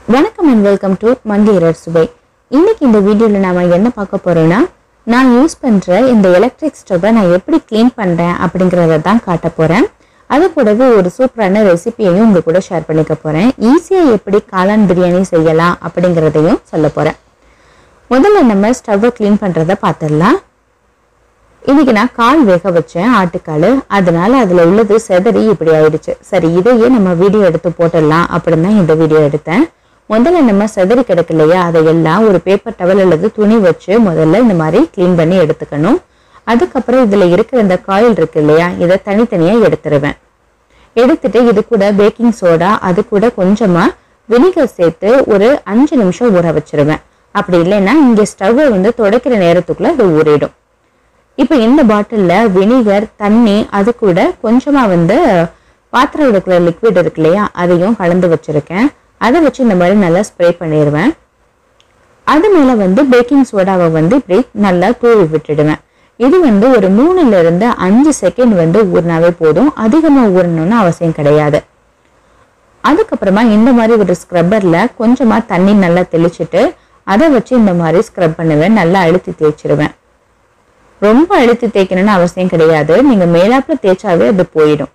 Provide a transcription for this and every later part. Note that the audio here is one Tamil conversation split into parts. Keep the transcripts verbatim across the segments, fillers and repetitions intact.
வணக்கம் and welcome to Mangaiyar Arusuvai. இன்னைக்கு இந்த வீடியோல நாம என்ன பார்க்க போறோம்னா நான் யூஸ் பண்ற இந்த எலக்ட்ரிக் ஸ்டவ்வை நான் எப்படி க்ளீன் பண்றேன் அப்படிங்கறத தான் காட்ட போறேன். அது கூடவே ஒரு சூப்பரான ரெசிபியையும் உங்க கூட ஷேர் பண்ணிக்க போறேன். ஈஸியா எப்படி காளான் பிரியாணி செய்யலாம் அப்படிங்கறதையும் சொல்ல போறேன். முதல்ல நம்ம ஸ்டவ்வை க்ளீன் பண்றத பார்த்திடலாம். இன்னைக்கு நான் கால் வேக வச்சேன் ஆட்டுக்கால், அதனால அதுல உள்ளது செதறி இப்படி ஆயிடுச்சு. சரி, இதையே நம்ம வீடியோ எடுத்து போட்டுடலாம் அப்படின்னு தான் இந்த வீடியோ எடுத்தேன். முதல்ல நம்ம செதறி கிடக்கலையா அதையெல்லாம் ஒரு பேப்பர் டவல் அல்லது துணி வச்சு முதல்ல இந்த மாதிரி க்ளீன் பண்ணி எடுத்துக்கணும். அதுக்கப்புறம் இதுல இருக்கிற இந்த காயில் இருக்கு இல்லையா, இதை தனித்தனியா எடுத்துருவேன். எடுத்துட்டு இது கூட பேக்கிங் சோடா அது கூட கொஞ்சமா வினிகர் சேர்த்து ஒரு அஞ்சு நிமிஷம் ஊற வச்சிருவேன். அப்படி இல்லைன்னா இங்க ஸ்டவ்வை வந்து துடைக்கிற நேரத்துக்குள்ள அது ஊறிடும். இப்போ இந்த பாட்டில்ல வினிகர் தண்ணி அது கூட கொஞ்சமா வந்து பாத்திரம் எடுக்கிற லிக்விட் இருக்கு இல்லையா அதையும் கலந்து வச்சிருக்கேன். அதை வச்சு இந்த மாதிரி நல்லா ஸ்ப்ரே பண்ணிடுவேன். அது மேல வந்து பேக்கிங் சோடாவை வந்து இப்படி நல்லா தூவி விட்டுடுவேன். இது வந்து ஒரு மூணுல இருந்து அஞ்சு செகண்ட் வந்து ஊறினாவே போதும், அதிகமா ஊறணும்னு அவசியம் கிடையாது. அதுக்கப்புறமா இந்த மாதிரி ஒரு ஸ்க்ரப்பர்ல கொஞ்சமா தண்ணி நல்லா தெளிச்சுட்டு அதை வச்சு இந்த மாதிரி ஸ்க்ரப் பண்ணுவேன். நல்லா அழுத்தி தேய்ச்சிருவேன். ரொம்ப அழுத்தி தேய்க்கணும்னு அவசியம் கிடையாது, நீங்க மேலாப்புல தேய்ச்சாவே அது போயிடும்.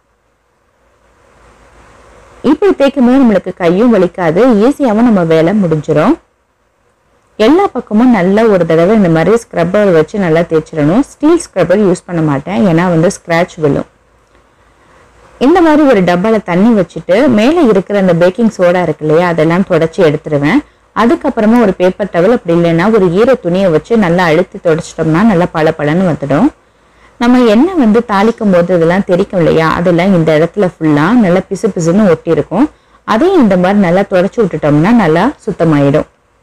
இப்படி தேய்க்கும் போது நம்மளுக்கு கையும் வலிக்காது, ஈஸியாவும் நம்ம வேலை முடிஞ்சிடும். எல்லா பக்கமும் நல்லா ஒரு தடவை இந்த மாதிரி ஸ்க்ரப்பர் வச்சு நல்லா தேய்ச்சிடணும். ஸ்டீல் ஸ்க்ரப்பர் யூஸ் பண்ண மாட்டேன், ஏன்னா வந்து ஸ்க்ராட்ச் விழும். இந்த மாதிரி ஒரு டப்பால தண்ணி வச்சுட்டு மேலே இருக்கிற அந்த பேக்கிங் சோடா இருக்கு இல்லையா அதெல்லாம் தொடச்சி எடுத்துருவேன். அதுக்கப்புறமா ஒரு பேப்பர் டவல் அப்படி இல்லைன்னா ஒரு ஈர துணியை வச்சு நல்லா அழுத்தி தொடச்சிட்டோம்னா நல்லா பல பலன்னு வந்துடும். நம்ம எண்ணெய் வந்து தாளிக்கும் போது இதெல்லாம் தெரிக்கும் இல்லையா, அதெல்லாம் இந்த இடத்துல ஃபுல்லா நல்லா பிசு பிசுன்னு ஒட்டி இருக்கும். அதையும் இந்த மாதிரி நல்லா தொடச்சி விட்டுட்டோம்னா நல்லா சுத்தமாயிடும்.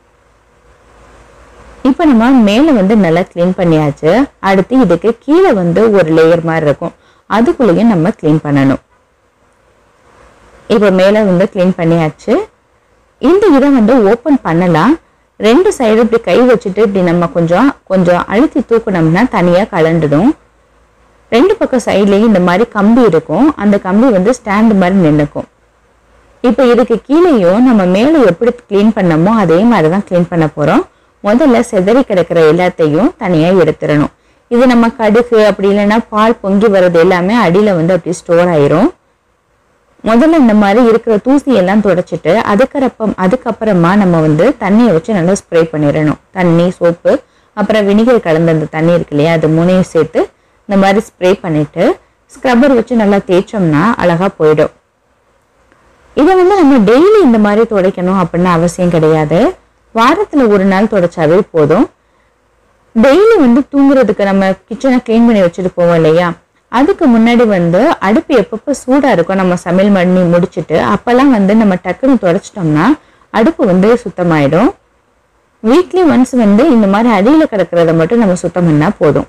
இப்போ நம்ம மேலே வந்து நல்லா கிளீன் பண்ணியாச்சு. அடுத்து இதுக்கு கீழே வந்து ஒரு லேயர் மாதிரி இருக்கும், அதுக்குள்ளேயும் நம்ம கிளீன் பண்ணணும். இப்போ மேலே வந்து கிளீன் பண்ணியாச்சு. இந்த இதை வந்து ஓப்பன் பண்ணலாம். ரெண்டு சைடு இப்படி கை வச்சுட்டு இப்படி நம்ம கொஞ்சம் கொஞ்சம் அழுத்தி தூக்கணும்னா தனியாக கலண்டுடும். ரெண்டு பக்கம் சைட்லேயும் இந்த மாதிரி கம்பி இருக்கும், அந்த கம்பி வந்து ஸ்டாண்டு மாதிரி நின்றுக்கும். இப்போ இதுக்கு கீழேயும் நம்ம மேலே எப்படி க்ளீன் பண்ணமோ அதே மாதிரி தான் க்ளீன் பண்ண போகிறோம். முதல்ல செதறி கிடக்கிற எல்லாத்தையும் தனியாக எடுத்துடணும். இது நம்ம கடுகு அப்படி இல்லைன்னா பால் பொங்கி வர்றது எல்லாமே அடியில் வந்து அப்படி ஸ்டோர் ஆயிரும். முதல்ல இந்த மாதிரி இருக்கிற தூசி எல்லாம் துடைச்சிட்டு அதுக்கப்புறம் அதுக்கப்புறமா நம்ம வந்து தண்ணியை வச்சு நல்லா ஸ்ப்ரே பண்ணிடணும். தண்ணி, சோப்பு, அப்புறம் வினிகர் கலந்த அந்த தண்ணி இருக்கு இல்லையா அது மூணையும் சேர்த்து இந்த மாதிரி ஸ்ப்ரே பண்ணிட்டு ஸ்க்ரப்பர் வச்சு நல்லா தேய்ச்சோம்னா அழகா போயிடும். இதை வந்து நம்ம டெய்லி இந்த மாதிரி துடைக்கணும் அப்படின்னு அவசியம் கிடையாது. வாரத்துல ஒரு நாள் துடைச்சாவே போதும். டெய்லி வந்து தூங்குறதுக்கு நம்ம கிச்சனை கிளீன் பண்ணி வச்சுட்டு போவோம் இல்லையா, அதுக்கு முன்னாடி வந்து அடுப்பு எப்பப்போ சூடா இருக்கும் நம்ம சமையல் பண்ணி முடிச்சுட்டு அப்பெல்லாம் வந்து நம்ம டக்குன்னு துடைச்சிட்டோம்னா அடுப்பு வந்து சுத்தமாயிடும். வீக்லி ஒன்ஸ் வந்து இந்த மாதிரி அடியில் கிடக்கிறத மட்டும் நம்ம சுத்தம் பண்ணா போதும்.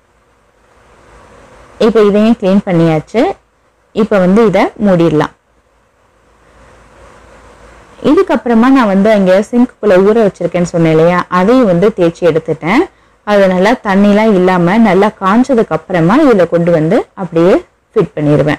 இப்போ இதையும் கிளீன் பண்ணியாச்சு. இப்போ வந்து இதை மூடிடலாம். இதுக்கப்புறமா நான் வந்து அங்கே சிங்க்குள்ள ஊற வச்சிருக்கேன்னு சொன்னேன் இல்லையா, அதையும் வந்து தேய்ச்சி எடுத்துட்டேன். அது நல்லா தண்ணிலாம் இல்லாம நல்லா காஞ்சதுக்கு அப்புறமா இதுல கொண்டு வந்து அப்படியே ஃபிட் பண்ணிடுவேன்.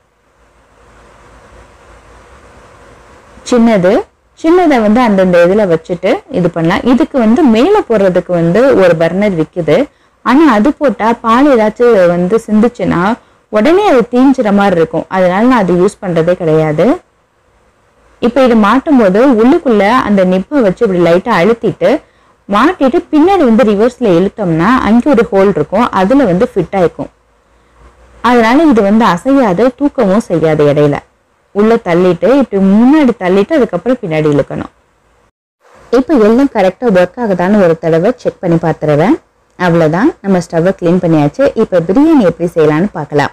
சின்னது சின்னதை வந்து அந்தந்த இதுல வச்சுட்டு இது பண்ணலாம். இதுக்கு வந்து மேல போடுறதுக்கு வந்து ஒரு பர்னர் விற்குது, ஆனா அது போட்டா பால் ஏதாச்சும் வந்து சிந்துச்சுன்னா உடனே அது தீஞ்சிற மாதிரி இருக்கும், அதனால நான் அது யூஸ் பண்றதே கிடையாது. இப்ப இது மாட்டும் போது உள்ளுக்குள்ள அந்த நிப்பை வச்சு இப்படி லைட்டா அழுத்திட்டு மாட்டிட்டு பின்னாடி வந்து ரிவர்ஸ்ல இழுத்தோம்னா அங்கே ஒரு ஹோல் இருக்கும், அதுல வந்து ஃபிட் ஆயிக்கும். அதனால இது வந்து அசையாது, தூக்கமும் செய்யாது. இடையில உள்ள தள்ளிட்டு இப்படி முன்னாடி தள்ளிட்டு அதுக்கப்புறம் பின்னாடி இழுக்கணும். இப்போ எல்லாம் கரெக்டா ஒர்க் ஆகுதான்னு ஒரு தடவை செக் பண்ணி பார்த்துருவேன். அவ்வளவுதான், நம்ம ஸ்டவ்வை கிளீன் பண்ணியாச்சு. இப்போ பிரியாணி எப்படி செய்யலான்னு பார்க்கலாம்.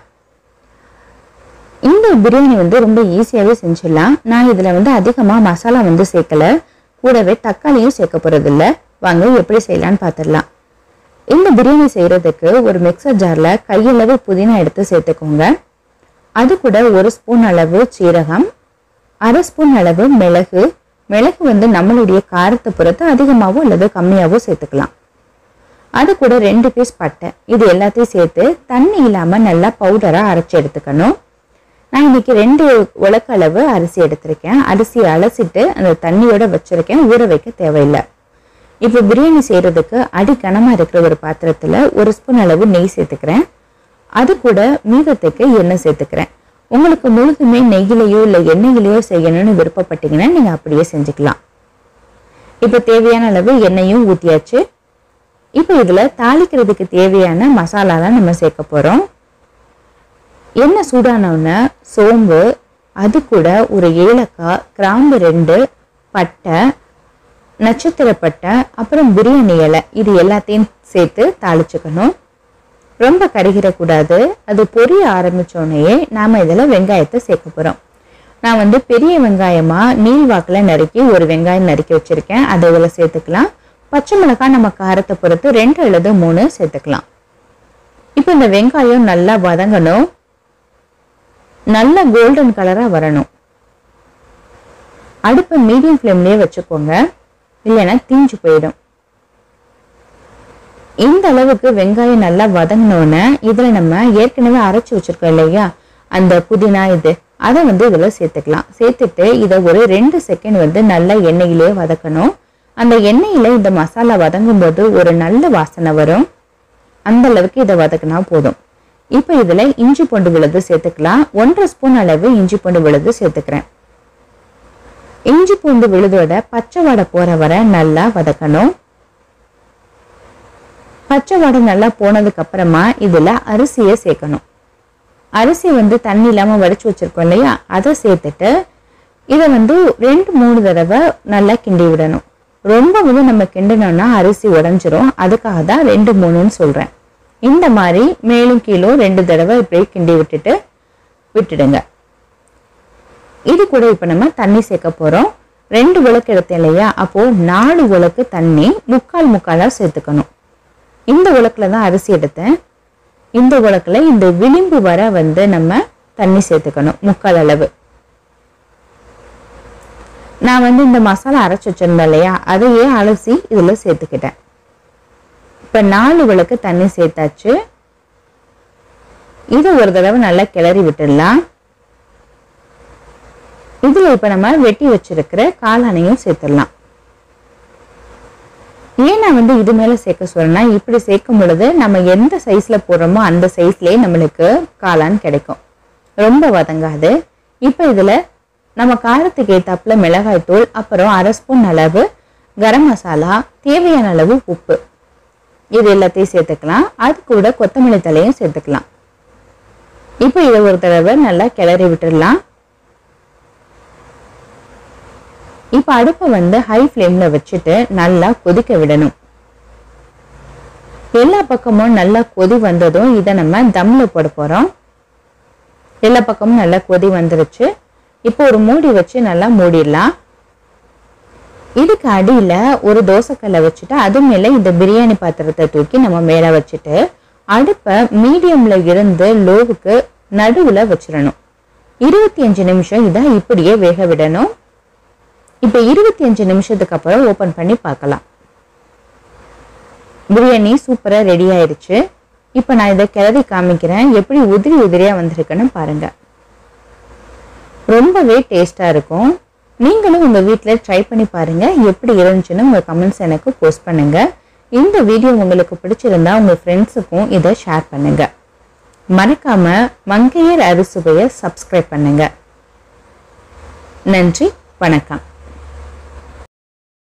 இந்த பிரியாணி வந்து ரொம்ப ஈஸியாவே செஞ்சிடலாம். நான் இதுல வந்து அதிகமா மசாலா வந்து சேர்க்கல, கூடவே தக்காளியும் சேர்க்க போறது இல்லை. வாங்க எப்படி செய்யலான்னு பார்த்துடலாம். இந்த பிரியாணி செய்யறதுக்கு ஒரு மிக்சர் ஜார்ல கையளவு புதினா எடுத்து சேர்த்துக்கோங்க. அது கூட ஒரு ஸ்பூன் அளவு சீரகம், அரை ஸ்பூன் அளவு மிளகு. மிளகு வந்து நம்மளுடைய காரத்தை பொறுத்து அதிகமாகவோ அல்லது கம்மியாவோ சேர்த்துக்கலாம். அது கூட ரெண்டு பீஸ் பட்டை. இது எல்லாத்தையும் சேர்த்து தண்ணி இல்லாம நல்லா பவுடரா அரைச்சி எடுத்துக்கணும். நான் இன்னைக்கு ரெண்டு உலக்க அளவு அரிசி எடுத்திருக்கேன். அரிசியை அலசிட்டு அந்த தண்ணியோட வச்சிருக்கேன், ஊற வைக்க தேவையில்லை. இப்போ பிரியாணி செய்கிறதுக்கு அடி கனமாக இருக்கிற ஒரு பாத்திரத்தில் ஒரு ஸ்பூன் அளவு நெய் சேர்த்துக்கிறேன். அது கூட மீதத்துக்கு எண்ணெய் சேர்த்துக்கிறேன். உங்களுக்கு முழுதுமே நெய்யிலையோ இல்லை எண்ணெயிலையோ செய்யணும்னு விருப்பப்பட்டீங்கன்னா நீங்கள் அப்படியே செஞ்சுக்கலாம். இப்போ தேவையான அளவு எண்ணெயும் ஊற்றியாச்சு. இப்போ இதில் தாளிக்கிறதுக்கு தேவையான மசாலாலாம் நம்ம சேர்க்க போகிறோம். எண்ணெய் சூடானவுடனே சோம்பு, அது கூட ஒரு ஏலக்காய், கிராம்பு ரெண்டு, பட்டை, நட்சத்திரப்பட்டை, அப்புறம் பிரியாணி இலை, இது எல்லாத்தையும் சேர்த்து தாளிச்சுக்கணும். ரொம்ப கருகிடக்கூடாது. அது பொரிய ஆரம்பித்தோடனேயே நாம் இதில் வெங்காயத்தை சேர்க்க போகிறோம். நான் வந்து பெரிய வெங்காயமாக நீள் வாக்கில் நறுக்கி ஒரு வெங்காயம் நறுக்கி வச்சுருக்கேன், அதை இதில் சேர்த்துக்கலாம். பச்சை மிளகாய் நம்ம காரத்தை பொறுத்து ரெண்டு அல்லது மூணு சேர்த்துக்கலாம். இப்போ இந்த வெங்காயம் நல்லா வதங்கணும், நல்ல கோல்டன் கலராக வரணும். அடுப்பை மீடியம் ஃப்ளேம்லேயே வச்சுக்கோங்க, இல்லைன்னா தீஞ்சு போயிடும். இந்த அளவுக்கு வெங்காயம் நல்லா வதங்கினோன்னே இதில் நம்ம ஏற்கனவே அரைச்சி வச்சுருக்கோம் இல்லையா அந்த புதினா, இது அதை வந்து இதில் சேர்த்துக்கலாம். சேர்த்துட்டு இதை ஒரு ரெண்டு செகண்ட் வந்து நல்லா எண்ணெயிலே வதக்கணும். அந்த எண்ணெயில் இந்த மசாலா வதங்கும் போது ஒரு நல்ல வாசனை வரும். அந்த அளவுக்கு இதை வதக்கினா போதும். இப்போ இதில் இஞ்சி பூண்டு விழுது சேர்த்துக்கலாம். ஒன்றரை ஸ்பூன் அளவு இஞ்சி பூண்டு விழுது சேர்த்துக்கிறேன். இஞ்சி பூண்டு விழுதோட பச்சை வடை போகிற வரை நல்லா வதக்கணும். பச்சை வடை நல்லா போனதுக்கு அப்புறமா இதில் அரிசியை சேர்க்கணும். அரிசி வந்து தண்ணி இல்லாமல் வடிச்சு வச்சிருக்கோம் இல்லையா, அதை சேர்த்துட்டு இதை வந்து ரெண்டு மூணு தடவை நல்லா கிண்டி விடணும். ரொம்ப வந்து நம்ம கிண்டணும்னா அரிசி உடஞ்சிரும், அதுக்காக தான் ரெண்டு மூணுன்னு சொல்கிறேன். இந்த மாதிரி மேலும் கீழும் ரெண்டு தடவை இப்படியே கிண்டி விட்டுட்டு விட்டுடுங்க. இது கூட இப்போ நம்ம தண்ணி சேர்க்க போகிறோம். ரெண்டு உலக்கு எடுத்தேன் இல்லையா, அப்போது நாலு உலக்கு தண்ணி முக்கால் முக்காலாக சேர்த்துக்கணும். இந்த உலக்கில் தான் அரிசி எடுத்தேன். இந்த உலக்கில் இந்த விளிம்பு வர வந்து நம்ம தண்ணி சேர்த்துக்கணும், முக்கால் அளவு. நான் வந்து இந்த மசாலா அரைச்சி வச்சிருந்தேன் இல்லையா, அதையே அலசி இதில் சேர்த்துக்கிட்டேன். இப்போ நாலு உலக்கு தண்ணி சேர்த்தாச்சு. இதை ஒரு தடவை நல்லா கிளறி விட்டுடலாம். இதில் இப்போ நம்ம வெட்டி வச்சிருக்கிற காளானையும் சேர்த்துடலாம். ஏன் நான் வந்து இது மேலே சேர்க்க சொல்றேன்னா, இப்படி சேர்க்கும் பொழுது நம்ம எந்த சைஸில் போடுறோமோ அந்த சைஸ்லேயே நம்மளுக்கு காளான் கிடைக்கும், ரொம்ப வதங்காது. இப்போ இதில் நம்ம காரத்துக்கு ஏற்றாப்புல மிளகாய் தூள், அப்புறம் அரை ஸ்பூன் அளவு கரம் மசாலா, தேவையான அளவு உப்பு, இது எல்லாத்தையும் சேர்த்துக்கலாம். அது கூட கொத்தமல்லி தலையும் சேர்த்துக்கலாம். இப்போ இதை ஒரு தடவை நல்லா கிளறி விட்டுடலாம். இப்போ அடுப்பை வந்து ஹை ஃப்ளேமில் வச்சுட்டு நல்லா கொதிக்க விடணும். எல்லா பக்கமும் நல்லா கொதி வந்ததும் இதை நம்ம தம்மில் போட போகிறோம். எல்லா பக்கமும் நல்லா கொதி வந்துருச்சு. இப்போ ஒரு மூடி வச்சு நல்லா மூடிடலாம். இதுக்கு அடியில் ஒரு தோசைக்கல்லை வச்சுட்டு அது மேலே இந்த பிரியாணி பாத்திரத்தை தூக்கி நம்ம மேலே வச்சுட்டு அடுப்பை மீடியமில் இருந்து லோவுக்கு நடுவில் வச்சிடணும். இருபத்தி அஞ்சு நிமிஷம் இதை இப்படியே வேக விடணும். இப்போ இருபத்தி அஞ்சு நிமிஷத்துக்கு அப்புறம் ஓப்பன் பண்ணி பார்க்கலாம். பிரியாணி சூப்பராக ரெடி ஆயிடுச்சு. இப்போ நான் இதை கிளறி காமிக்கிறேன், எப்படி உதிரி உதிரியாக வந்திருக்குன்னு பாருங்கள். ரொம்பவே டேஸ்ட்டாக இருக்கும். நீங்களும் உங்கள் வீட்டில் ட்ரை பண்ணி பாருங்கள், எப்படி இருந்துச்சுன்னு உங்கள் கமெண்ட்ஸ் எனக்கு போஸ்ட் பண்ணுங்கள். இந்த வீடியோ உங்களுக்கு பிடிச்சிருந்தா உங்கள் ஃப்ரெண்ட்ஸுக்கும் இதை ஷேர் பண்ணுங்கள். மறக்காமல் மங்கையர் அறுசுவையை சப்ஸ்கிரைப் பண்ணுங்கள். நன்றி, வணக்கம்.